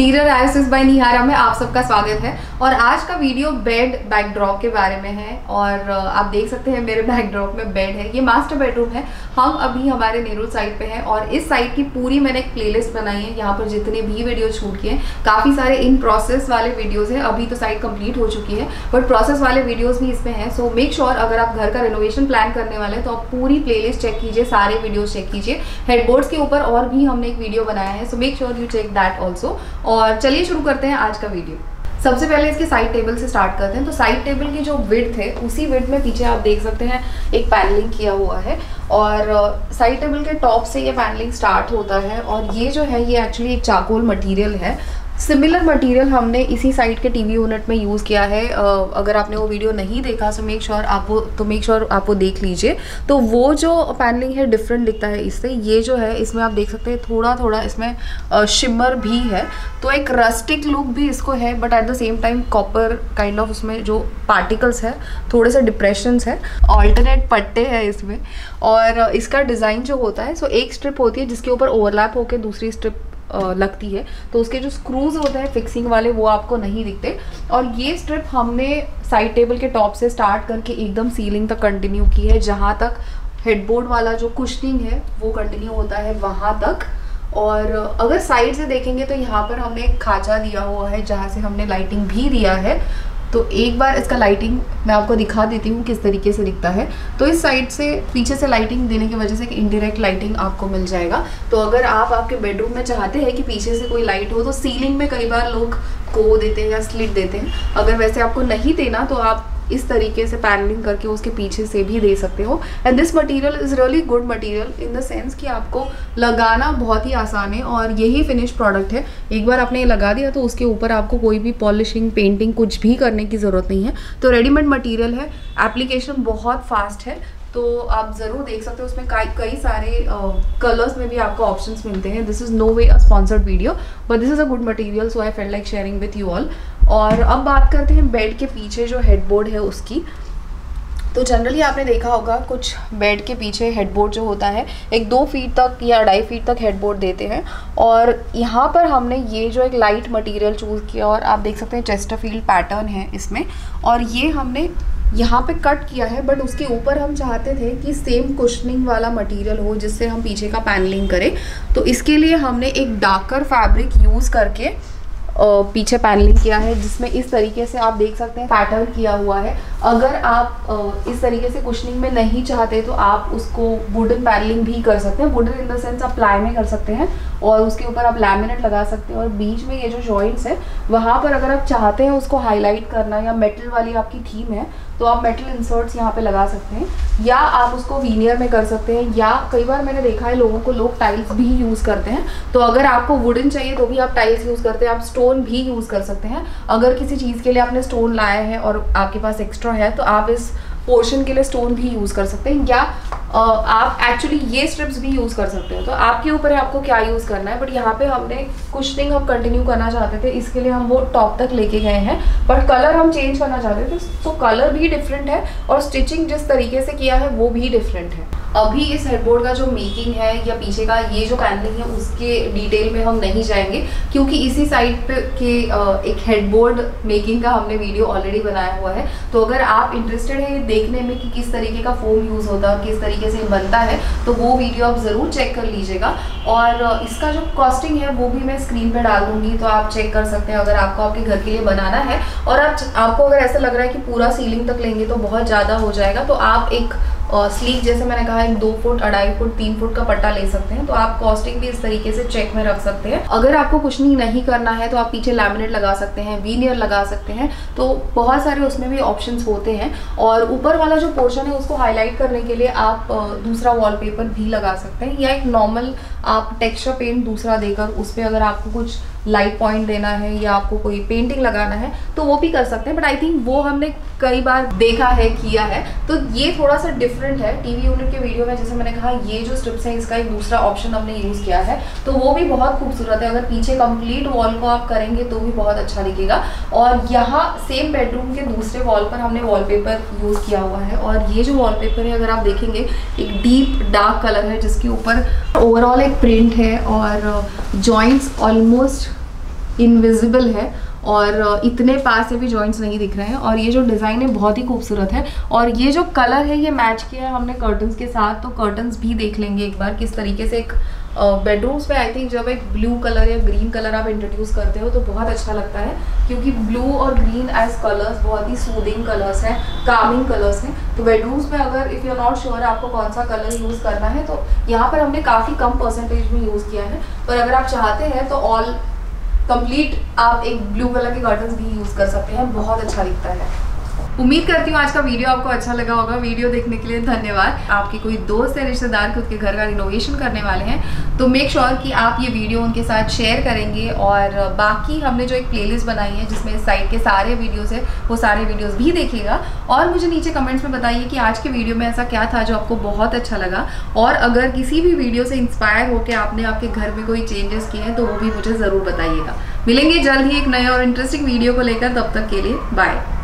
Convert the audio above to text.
Interior analysis bye निहारा में आप सबका स्वागत है। और आज का वीडियो बेड बैकड्रॉप के बारे में है। और आप देख सकते हैं मेरे बैकड्रॉप में बेड है। ये मास्टर बेडरूम है। हम अभी हमारे नेहरू साइड पे हैं और इस साइड की पूरी मैंने एक प्लेलिस्ट बनाई है। यहाँ पर जितने भी वीडियो शूट किए हैं, काफ़ी सारे इन प्रोसेस वाले वीडियोज़ हैं। अभी तो साइड कंप्लीट हो चुकी है बट प्रोसेस वाले वीडियोज़ भी इसमें हैं। सो मेक श्योर अगर आप घर का रेनोवेशन प्लान करने वाले हैं तो आप पूरी प्लेलिस्ट चेक कीजिए, सारे वीडियोज़ चेक कीजिए। हेडबोर्ड्स के ऊपर और भी हमने एक वीडियो बनाया है, so make sure you check that also. और चलिए शुरू करते हैं आज का वीडियो। सबसे पहले इसके साइड टेबल से स्टार्ट करते हैं। तो साइड टेबल की जो विड्थ है उसी विड्थ में पीछे आप देख सकते हैं एक पैनलिंग किया हुआ है और साइड टेबल के टॉप से ये पैनलिंग स्टार्ट होता है। और ये जो है ये एक्चुअली एक चारकोल मटेरियल है। सिमिलर मटेरियल हमने इसी साइड के टीवी यूनिट में यूज़ किया है। अगर आपने वो वीडियो नहीं देखा सो मेक श्योर आप वो देख लीजिए। तो वो जो पैनलिंग है डिफरेंट दिखता है इससे। ये जो है इसमें आप देख सकते हैं थोड़ा थोड़ा इसमें शिमर भी है, तो एक रस्टिक लुक भी इसको है but at the same time copper kind of उसमें जो पार्टिकल्स है, थोड़े से डिप्रेशंस है, ऑल्टरनेट पट्टे हैं इसमें। और इसका डिज़ाइन जो होता है सो एक स्ट्रिप होती है जिसके ऊपर ओवरलैप होकर दूसरी स्ट्रिप लगती है, तो उसके जो स्क्रूज होते हैं फिक्सिंग वाले वो आपको नहीं दिखते। और ये स्ट्रिप हमने साइड टेबल के टॉप से स्टार्ट करके एकदम सीलिंग तक कंटिन्यू की है, जहाँ तक हेडबोर्ड वाला जो कुशनिंग है वो कंटिन्यू होता है वहाँ तक। और अगर साइड से देखेंगे तो यहाँ पर हमने एक खांचा दिया हुआ है जहाँ से हमने लाइटिंग भी दिया है। तो एक बार इसका लाइटिंग मैं आपको दिखा देती हूँ किस तरीके से दिखता है। तो इस साइड से पीछे से लाइटिंग देने की वजह से एक इनडायरेक्ट लाइटिंग आपको मिल जाएगा। तो अगर आप आपके बेडरूम में चाहते हैं कि पीछे से कोई लाइट हो तो सीलिंग में कई बार लोग को देते हैं या स्लिट देते हैं। अगर वैसे आपको नहीं देना तो आप इस तरीके से पैनलिंग करके उसके पीछे से भी दे सकते हो। And this material is really good material in the sense कि आपको लगाना बहुत ही आसान है और यही फिनिश प्रोडक्ट है। एक बार आपने ये लगा दिया तो उसके ऊपर आपको कोई भी पॉलिशिंग पेंटिंग कुछ भी करने की ज़रूरत नहीं है। तो रेडीमेड मटेरियल है, एप्लीकेशन बहुत फास्ट है, तो आप ज़रूर देख सकते हो। उसमें कई सारे कलर्स में भी आपको ऑप्शंस मिलते हैं। This is no way a sponsored video but this is a good material, so I felt like sharing with you all. और अब बात करते हैं बेड के पीछे जो हेडबोर्ड है उसकी। तो जनरली आपने देखा होगा कुछ बेड के पीछे हेडबोर्ड जो होता है एक 2 फीट तक या 2.5 फीट तक हेडबोर्ड देते हैं। और यहाँ पर हमने ये जो एक लाइट मटेरियल चूज़ किया और आप देख सकते हैं चेस्टरफील्ड पैटर्न है इसमें। और ये हमने यहाँ पे कट किया है बट उसके ऊपर हम चाहते थे कि सेम कुशनिंग वाला मटेरियल हो जिससे हम पीछे का पैनलिंग करें। तो इसके लिए हमने एक डार्कर फैब्रिक यूज़ करके पीछे पैनलिंग किया है, जिसमें इस तरीके से आप देख सकते हैं पैटर्न किया हुआ है। अगर आप इस तरीके से कुशनिंग में नहीं चाहते तो आप उसको वुडन पैनलिंग भी कर सकते हैं। वुडन इन द सेंस आप प्लाई में कर सकते हैं और उसके ऊपर आप लैमिनेट लगा सकते हैं। और बीच में ये जो जॉइंट्स है वहाँ पर अगर आप चाहते हैं उसको हाईलाइट करना या मेटल वाली आपकी थीम है तो आप मेटल इंसर्ट्स यहाँ पे लगा सकते हैं, या आप उसको वीनियर में कर सकते हैं, या कई बार मैंने देखा है लोग टाइल्स भी यूज़ करते हैं। तो अगर आपको वुडन चाहिए तो भी आप टाइल्स यूज़ करते हैं, आप स्टोन भी यूज़ कर सकते हैं। अगर किसी चीज़ के लिए आपने स्टोन लाया है और आपके पास एक्स्ट्रा है तो आप इस पोर्शन के लिए स्टोन भी यूज़ कर सकते हैं, या आप एक्चुअली ये स्ट्रिप्स भी यूज़ कर सकते हो। तो आपके ऊपर है आपको क्या यूज़ करना है। बट यहाँ पे हमने कुशनिंग हम कंटिन्यू करना चाहते थे, इसके लिए हम वो टॉप तक लेके गए हैं। बट कलर हम चेंज करना चाहते थे तो कलर भी डिफरेंट है और स्टिचिंग जिस तरीके से किया है वो भी डिफरेंट है। अभी इस हेडबोर्ड का जो मेकिंग है या पीछे का ये जो पैनलिंग है उसके डिटेल में हम नहीं जाएंगे क्योंकि इसी साइड पे के एक हेडबोर्ड मेकिंग का हमने वीडियो ऑलरेडी बनाया हुआ है। तो अगर आप इंटरेस्टेड है देखने में कि किस तरीके का फोम यूज़ होता है और किस तरीके से बनता है तो वो वीडियो आप ज़रूर चेक कर लीजिएगा। और इसका जो कॉस्टिंग है वो भी मैं स्क्रीन पे डाल दूँगी, तो आप चेक कर सकते हैं अगर आपको आपके घर के लिए बनाना है। और आपको अगर ऐसा लग रहा है कि पूरा सीलिंग तक लेंगे तो बहुत ज़्यादा हो जाएगा तो आप एक स्लीक जैसे मैंने कहा एक 2 फुट 2.5 फुट 3 फुट का पट्टा ले सकते हैं। तो आप कॉस्टिंग भी इस तरीके से चेक में रख सकते हैं। अगर आपको कुशनिंग नहीं करना है तो आप पीछे लैमिनेट लगा सकते हैं, वीनियर लगा सकते हैं, तो बहुत सारे उसमें भी ऑप्शंस होते हैं। और ऊपर वाला जो पोर्शन है उसको हाईलाइट करने के लिए आप दूसरा वॉलपेपर भी लगा सकते हैं, या एक नॉर्मल आप टेक्सचर पेंट दूसरा देकर उस पर अगर आपको कुछ लाइट पॉइंट देना है या आपको कोई पेंटिंग लगाना है तो वो भी कर सकते हैं। बट आई थिंक वो हमने कई बार देखा है, किया है, तो ये थोड़ा सा डिफरेंट है। टीवी यूनिट के वीडियो में जैसे मैंने कहा ये जो स्ट्रिप्स है इसका एक दूसरा ऑप्शन हमने यूज़ किया है तो वो भी बहुत खूबसूरत है। अगर पीछे कंप्लीट वॉल को आप करेंगे तो भी बहुत अच्छा दिखेगा। और यहाँ सेम बेडरूम के दूसरे वॉल पर हमने वॉलपेपर यूज़ किया हुआ है और ये जो वॉलपेपर है अगर आप देखेंगे एक डीप डार्क कलर है जिसके ऊपर ओवरऑल एक प्रिंट है और जॉइंट्स ऑलमोस्ट इनविजिबल है और इतने पास से भी जॉइंट्स नहीं दिख रहे हैं। और ये जो डिज़ाइन है बहुत ही खूबसूरत है और ये जो कलर है ये मैच किया है हमने कर्टन्स के साथ। तो कर्टन्स भी देख लेंगे एक बार किस तरीके से। एक बेडरूम्स में आई थिंक जब एक ब्लू कलर या ग्रीन कलर आप इंट्रोड्यूस करते हो तो बहुत अच्छा लगता है, क्योंकि ब्लू और ग्रीन एज कलर्स बहुत ही सूदिंग कलर्स हैं, कामिंग कलर्स हैं। तो बेडरूम्स में अगर if you are not sure आपको कौन सा कलर यूज़ करना है तो यहाँ पर हमने काफ़ी कम परसेंटेज में यूज़ किया है। पर अगर आप चाहते हैं तो ऑल कंप्लीट आप एक ब्लू कलर के कर्टन्स भी यूज़ कर सकते हैं, बहुत अच्छा दिखता है। उम्मीद करती हूँ आज का वीडियो आपको अच्छा लगा होगा। वीडियो देखने के लिए धन्यवाद। आपके कोई दोस्त या रिश्तेदार खुद के घर का रिनोवेशन करने वाले हैं तो मेक श्योर कि आप ये वीडियो उनके साथ शेयर करेंगे। और बाकी हमने जो एक प्लेलिस्ट बनाई है जिसमें इस साइट के सारे वीडियोस है वो सारे वीडियोस भी देखिएगा। और मुझे नीचे कमेंट्स में बताइए कि आज के वीडियो में ऐसा क्या था जो आपको बहुत अच्छा लगा। और अगर किसी भी वीडियो से इंस्पायर होकर आपने आपके घर में कोई चेंजेस किए हैं तो वो भी मुझे ज़रूर बताइएगा। मिलेंगे जल्द ही एक नए और इंटरेस्टिंग वीडियो को लेकर, तब तक के लिए बाय।